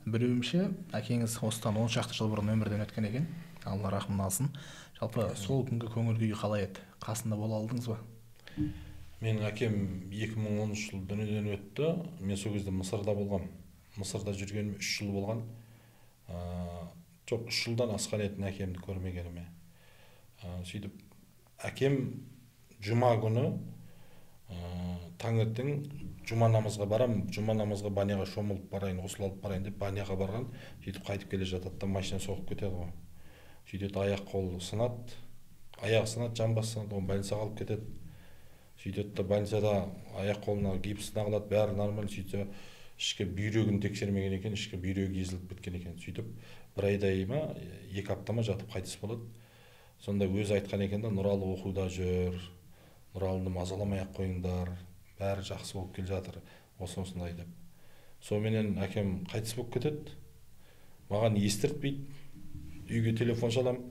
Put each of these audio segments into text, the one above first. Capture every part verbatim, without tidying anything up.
білуімше әкеңіз осыдан он шақты жыл бұрын өмірден өткен екен, алла рахмын алсын. Жалпы сол күнгі көңіл күйі қалай еді, қасында бола алдыңыз ба? Менің әкем екі мың оныншы жылы дүниеден өтті. Мен сол кезде Мысырда болғам. Мысырда жүргеніме үш жыл болған. Жоқ, үш жылдан асқан еді әкемді көрмегеніме. Сөйтіп, әкем жұма күні таңертең жұма намазға барам, жұма намазға баняға шомылып барайын, ғұсыл алып барайын деп баняға барған. Сөйтіп қайтып келе жатады да машина соғып кетеді ғой. Сөйтеді, аяқ қолы сынады, аяқ сынады, жамбасы сынады, оны больницаға алып кетеді. Сөйтеді да больницада аяқ қолына гипс тағылады, бәрі нормально. Сөйтсе, ішкі бүйрегін тексермеген екен, ішкі бүйрегі езіліп кеткен екен. Сөйтіп, бір айдай ма, екі аптама жатып қайтыс болады. Сонда өзі айтқан екен да, Нұралы оқуда жүр, Нұралыны мазаламай ақ қойыңдар, бәрі жақсы болып келе жатыр, осындай деп. Сонымен әкем қайтыс болып кетеді. Маған естіртпейді. Үйге телефон шалам.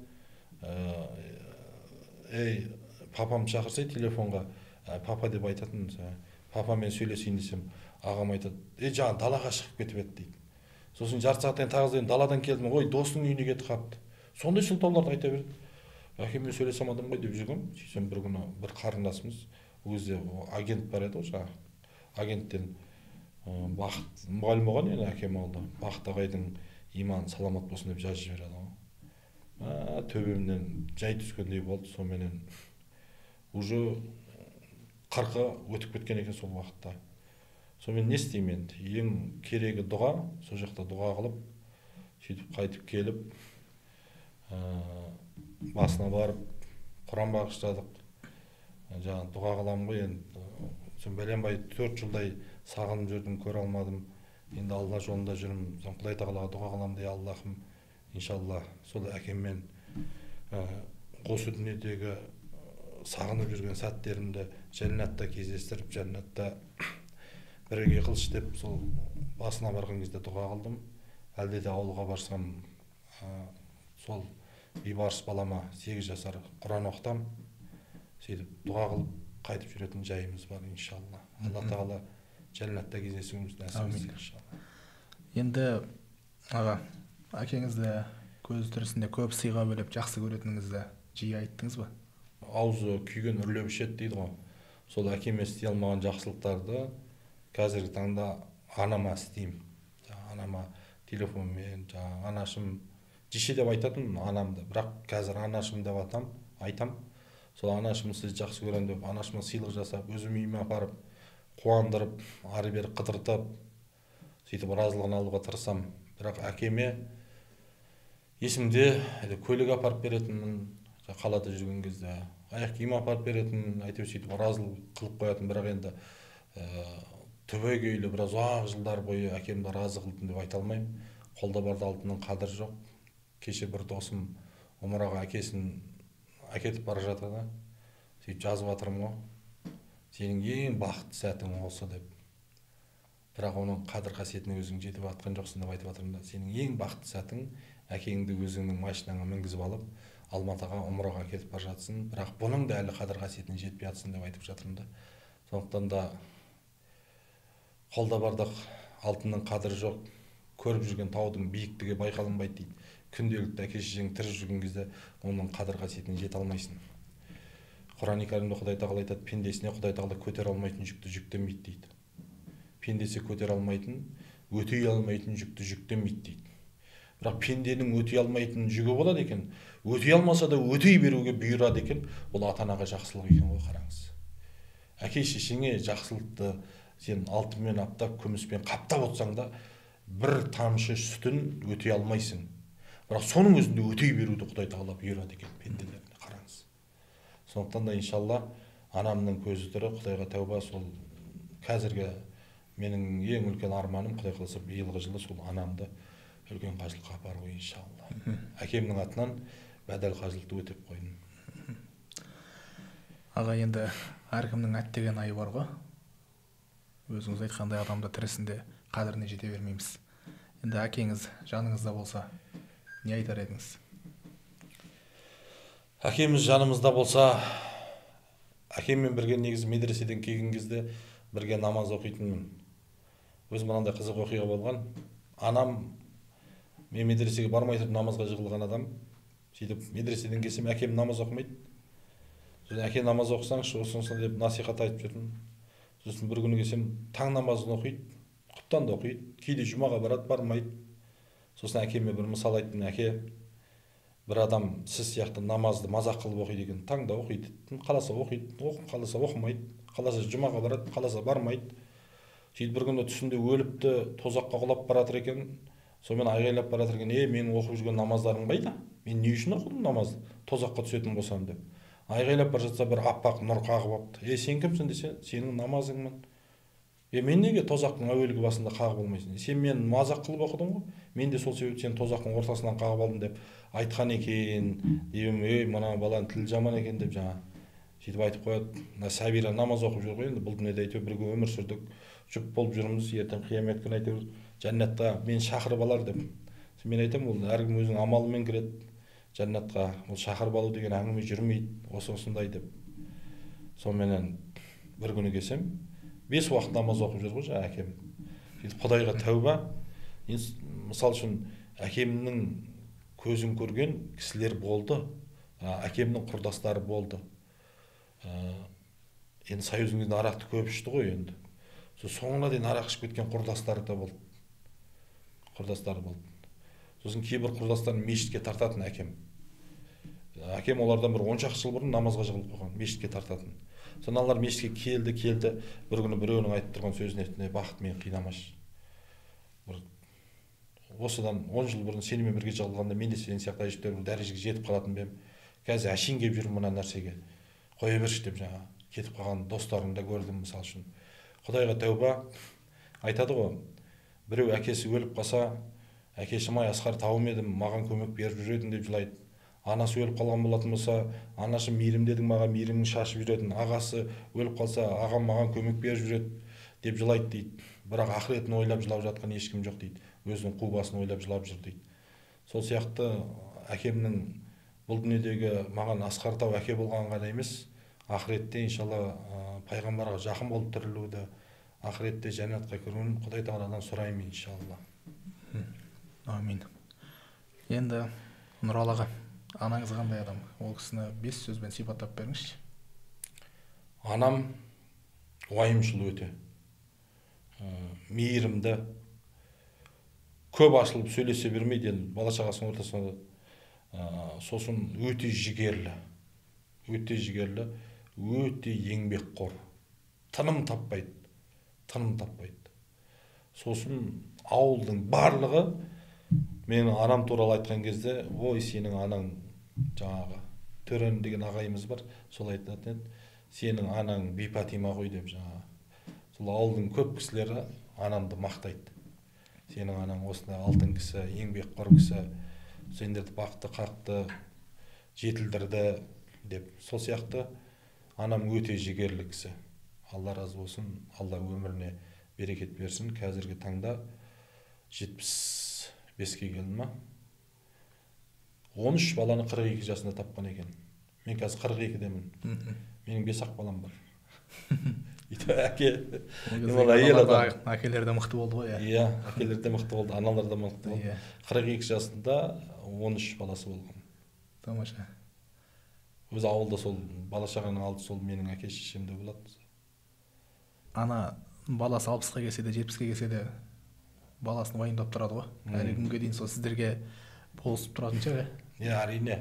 Ей, папам шақырсай телефонға, папа деп айтатын. Папамен сөйлесейін десем, ағам айтады, ей, жаңа далаға шығып кетіп еді дейді. Сосын жарты сағаттан тағыздайын даладан келдім, ой, досының үйіне кетіп қапты. Сондай сылтауларды айта берді. Әкеммен сөйлесе алмадым ғой деп жүргем. Сөйтсем бір күні бір қарындасымыз, өзі агент бар еді ғой, агенттен Бақыт мұғалім болған енді әкем алды. Бақыт ағайдың иманы саламат болсын деп жазып жібереді ғой. Төбемнен жай түскендей болды. Сонымен уже қырқы өтіп кеткен екен сол уақытта. Сонымен не істеймін енді? Ең керегі дұға, сол жақта дұға қылып, сөйтіп қайтып келіп, басына барып, Құран бағыштадық. Жаңа дұға қыламын ғой енді. Сен бәленбай төрт жылдай сағынып жүрдім, көре алмадым. Енді Алла жолында жүрмін. Сен Құдай тағалаға дұға қыламын дей, Аллахым, иншалла, сол әкеммен осы дүниедегі сағынып жүрген сәттерімді жәннатта кездестіріп, жәннатта бірге қылшы деп сол басына барған кезде дұға қылдым. Әлде де ауылға барсам, сол бейбарыс балама сегіз жасар Құран оқытам. Сөйтіп дұға қылып қайтып жүретін жайымыз бар, иншалла. Алла тағала жәннатта кездесуіміз нәсіп етсін, иншалла. Енді аға, әкеңізді көз тірісінде көп сыйға бөлеп жақсы көретініңізді жиі айттыңыз ба? Аузы күйген үрлеп ішеді дейді ғой. Сол әкеме істей алмаған жақсылықтарды қазіргі таңда анама істеймін. Анама телефонмен, анашым жише деп айтатын анамды, бірақ қазір анашым деп атам, айтам. Сол анашым сізді жақсы көрем деп, анашыма сыйлық жасап, өзім үйіме апарып, қуандырып, ары бері қыдыртып, сөйтіп разылығын алуға тырысам. Бірақ әкеме есімде көлік апарып беретінмін, қалада жүрген кезде, аяқ киім апарып беретінмін, әйтеуір сөйтіп разылық қылып қоятын, бірақ енді түбегейлі біраз ұзақ жылдар бойы әкемді разы қылдым деп айта алмаймын. Қолда барда алтынның қадірі жоқ. Кеше бір досым Омараға әкесін әкетіп бара жатыр да, сөйтіп жазып жатырмын ғой, сенің ең бақытты сәтің осы деп. Бірақ оның қадір қасиетіне өзің жетіп жатқан жоқсың деп айтып жатырмын да, сенің ең бақытты сәтің әкеңді өзіңнің машинаңа мінгізіп алып, Алматыға Омараға әкетіп бара жатсың, бірақ бұның да әлі қадір қасиетіне жетпей жатсың деп айтып жатырмын да. Сондықтан да қолда барда алтынның қадірі жоқ, көріп жүрген таудың биіктігі байқалынбайды дейді. Күнделікті әке-шешең тірі жүрген кезде оның қадір қасиетіне жете алмайсың. Құран-ы Кәрімде Құдай тағала айтады, пендесіне Құдай тағала көтере алмайтын жүкті жүктемейді дейді. Пендесі көтере алмайтын, өтей алмайтын жүкті жүктемейді дейді. Бірақ пенденің өтей алмайтын жүгі болады екен, өтей алмаса да өтей беруге бұйырады екен, ол ата-анаға жақсылық екен ғой, қараңыз. Әке-шешеңе жақсылықты сен алтынмен аптап, күміспен қаптап отсаң да, бір тамшы сүтін өтей алмайсың. Бірақ соның өзінде өтей беруді Құдай тағала бұйырады екен пенделеріне, қараңыз. Сондықтан да иншалла анамның көзі тірі, Құдайға тәуба, сол қазіргі менің ең үлкен арманым, Құдай қаласа биылғы жылы сол анамды үлкен қажылыққа апару иншалла. Әкемнің атынан бәдәл қажылықты өтеп қойдым. Аға, енді әркімнің әттеген айы бар ғой. Өзіңіз айтқандай адамды тірісінде қадіріне жете бермейміз. Енді әкеңіз жаныңызда болса, не айтар едіңіз? Әкеміз жанымызда болса, әкеммен бірге негізі медреседен келген кезде бірге намаз оқитынмын. Өз мынандай қызық оқиға болған. Анам мен медресеге бармай тұрып намазға жығылған адам. Сөйтіп медреседен келсем, әкем намаз оқымайды. Сосын әке намаз оқысаңшы, осынсын деп насихат айтып жүрдім. Сосын бір күні келсем, таң намазын оқиды, құптан да оқиды, кейде жұмаға барады, бармайды. Сосын әкеме бір мысал айттым, әке, бір адам сіз сияқты намазды мазақ қылып оқиды екен, таңда оқиды, қаласа оқиды, қаласа оқымайды, қаласа жұмаға барады, қаласа бармайды. Сөйтіп бір күні түсінде өліпті, тозаққа құлап баратыр екен, сонымен айғайлап баратыр екен, е, менің оқып жүрген намаздарым қайда? Мен не үшін оқыдым намазды? Тозаққа түсетін болсам деп. Айғайлап бара жатса бір аппақ нұр қағып алыпты. Е, сен кімсің десе, сенің намазыңмын. Е, мен неге тозақтың әуелгі басында қағып болмайсың? Сен мен мазақ қылып оқыдың ғой. Мен де сол себептен тозақтың ортасынан қағып алдым деп айтқан екен. Деймін, ей, мына баланың тілі жаман екен деп жаңа. Сөйтіп айтып қояды. Мына Сәбира намаз оқып жүр ғой енді. Бұл дүниеде әйтеуір бірге өмір сүрдік. Жұп болып жүрміз. Ертең қиямет күні әйтеуір жәннатқа мен шақырып алар деп. Мен айтамын, ол әркім өзінің амалымен кіреді жәннатқа. Ол шақырып алу деген әңгіме жүрмейді. Осы осындай деп. Сонымен бір күні келсем, бес уақыт намаз оқып жүр ғой жаңа әкем. Сөйтіп Құдайға тәуба. Мысал үшін әкемнің көзін көрген кісілер болды. Әкемнің құрдастары болды. Енді Союздың кезінде арақты көп ішті ғой енді. Соңына дейін арақ ішіп кеткен құрдастары да болды. Құрдастары болды. Сосын кейбір құрдастарын мешітке тартатын әкем. Әкем олардан бір он шақты жыл бұрын намазға жығылып қойған, мешітке тартатын. Сонан алар мешітке келді, келді. Бір күні біреуінің айтып тұрған сөзін естіді, бақыт мені қинамашы. Осыдан он жыл бұрын сенімен бірге жығылғанда мен де сен сияқты әжептәуір бір дәрежеге жетіп қалатын бем. Қазір әшейін келіп жүрмін мына нәрсеге. Қоя берші деп жаңа кетіп қалған достарымды көрдім мысал үшін. Құдайға тәуба. Айтады ғой, біреу әкесі өліп қалса, әкешім ай асқар тауым едім, маған көмек беріп жүретін деп жылайды. Анасы өліп қалған болатын болса, анашым мейірім дедің, маған мейірімін шашып жүретін. Ағасы өліп қалса, ағам маған көмек беріп жүреді деп жылайды дейді. Бірақ ақыретін ойлап жылап жатқан ешкім жоқ дейді. Өзінің қу басын ойлап жылап жүр дейді. Сол сияқты әкемнің бұл дүниедегі маған асқар тау әке болған ғана емес, ақыретте иншалла пайғамбарға жақын болып тірілуді, ақыретте жәннатқа кіруін Құдай тағаладан сұраймын иншалла. Амин. Енді Нұралы аға, анаңыз қандай адам? Ол кісіні бес сөзбен сипаттап беріңізші. Анам уайымшыл өте, мейірімді, көп ашылып сөйлесе бермейді, бала шағасының ортасында. Сосын өте жігерлі, өте жігерлі, өте еңбекқор, тыным таппайды, тыным таппайды. Сосын ауылдың барлығы менің анам туралы айтқан кезде, ой, сенің анаң жаңағы Төрен деген ағайымыз бар, сол айтатын еді, сенің анаң Бипатима ғой деп жаңағы. Сол ауылдың көп кісілері анамды мақтайды. Сенің анаң осындай алтын кісі, еңбекқор кісі, сендерді бақты, қақты, жетілдірді деп. Сол сияқты анам өте жігерлі кісі. Алла разы болсын, Алла өміріне берекет берсін. Қазіргі таңда жетпіс беске келді ма? он үш баланы қырық екі жасында тапқан екен. Мен қазір қырық екідемін. Менің бес ақ балам бар. Әке, әкелер де мықты болды ғой. Иә, әкелер де мықты болды, аналар да мықты болды. қырық екі жасында он үш баласы болған. Тамаша. Өз ауылда сол бала шағаның алды сол менің әке шешемде болады. Ана баласы алпысқа келсе де, жетпіске келсе де баласын уайымдап тұрады ғой. Әлі күнге дейін сол сіздерге болысып тұратын шығар. Иә, әрине.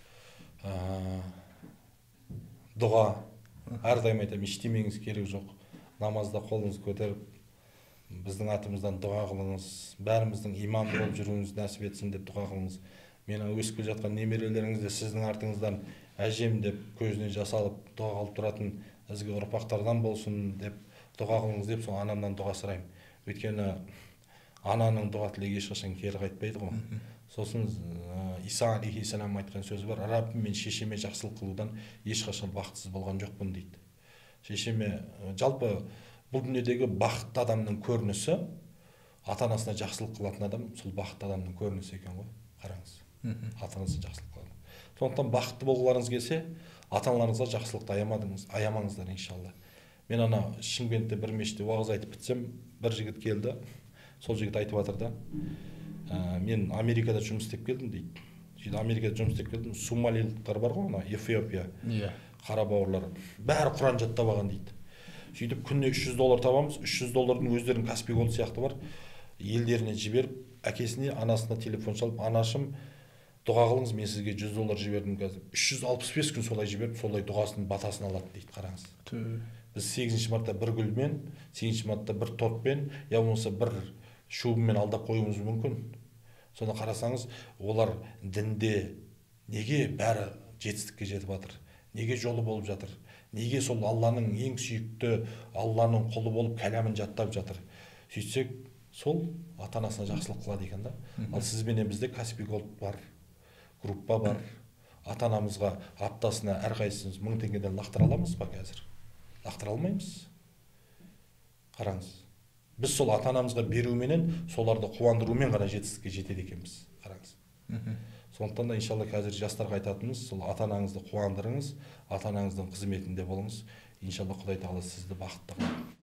Дұға. Әрдайым айтамын, ештемеңіз керек жоқ. Намазда қолыңыз көтеріп, біздің атымыздан дұға қылыңыз. Бәріміздің иман болып жүруіңіз нәсіп етсін деп дұға қылыңыз. Менің өсіп келе жатқан немерелеріңіз де сіздің артыңыздан әжем деп көзіне жас алып дұға қылып тұратын ізгі ұрпақтардан болсын деп дұға қылыңыз деп сол анамнан дұға сұраймын. Өйткені ананың дұға тілегі ешқашан кері қайтпайды ғой. Сосын Иса алейхиссалам айтқан сөзі бар, Раббым, мен шешеме жақсылық қылудан ешқашан бақытсыз болған жоқпын дейді. Шешеме, жалпы бұл дүниедегі бақытты адамның көрінісі, ата-анасына жақсылық қылатын адам сол бақытты адамның көрінісі екен ғой. Қараңыз. Ата-анасына жақсылық қылады. Сондықтан бақытты болғыларыңыз келсе, ата-аналарыңызға жақсылықты аямадыңыз, аямаңыздар иншалла. Мен ана Шымкентте бір мешітте уағыз айтып бітсем, бір жігіт келді. Сол жігіт айтып жатыр да, ә, мен Америкада жұмыс істеп келдім дейді. Сөйтіп Америкада жұмыс істеп келдім, сомалилықтар бар ғой, ана Эфиопия, Иә. қара бауырлар, бәрі Құран жаттап алған дейді. Сөйтіп күніне үш жүз доллар табамыз, үш жүз доллардың өздерінің Каспий голд сияқты бар, елдеріне жіберіп, әкесіне, анасына телефон шалып, анашым, дұға қылыңыз, мен сізге жүз доллар жібердім қазір. үш жүз алпыс бес күн солай жіберіп, солай дұғасының батасын алады дейді, қараңыз. Біз сегізінші мартта бір гүлмен, сегізінші мартта бір тортпен, я болмаса бір шубымен алдап қоюымыз мүмкін. Соны қарасаңыз, олар дінде неге бәрі жетістікке жетіп жатыр? Неге жолы болып жатыр? Неге сол Алланың ең сүйікті, Алланың құлы болып кәләмін жаттап жатыр? Сөйтсек, сол ата-анасына жақсылық қылады екен да. Ал сізбенен бізде Каспий голд бар, группа бар. Ата-анамызға аптасына әрқайсымыз мың теңгеден лақтыра аламыз ба қазір? Лақтыра алмаймыз. Қараңыз. Біз сол ата-анамызға беруменен, соларды қуандырумен ғана жетістікке жетеді екенбіз. Қараңыз. Сондықтан да иншалла қазір жастарға айтатынымыз, сол ата-анаңызды қуандырыңыз, ата-анаңыздың қызметінде болыңыз. Иншалла Құдай Тағала сізді бақытты қылады.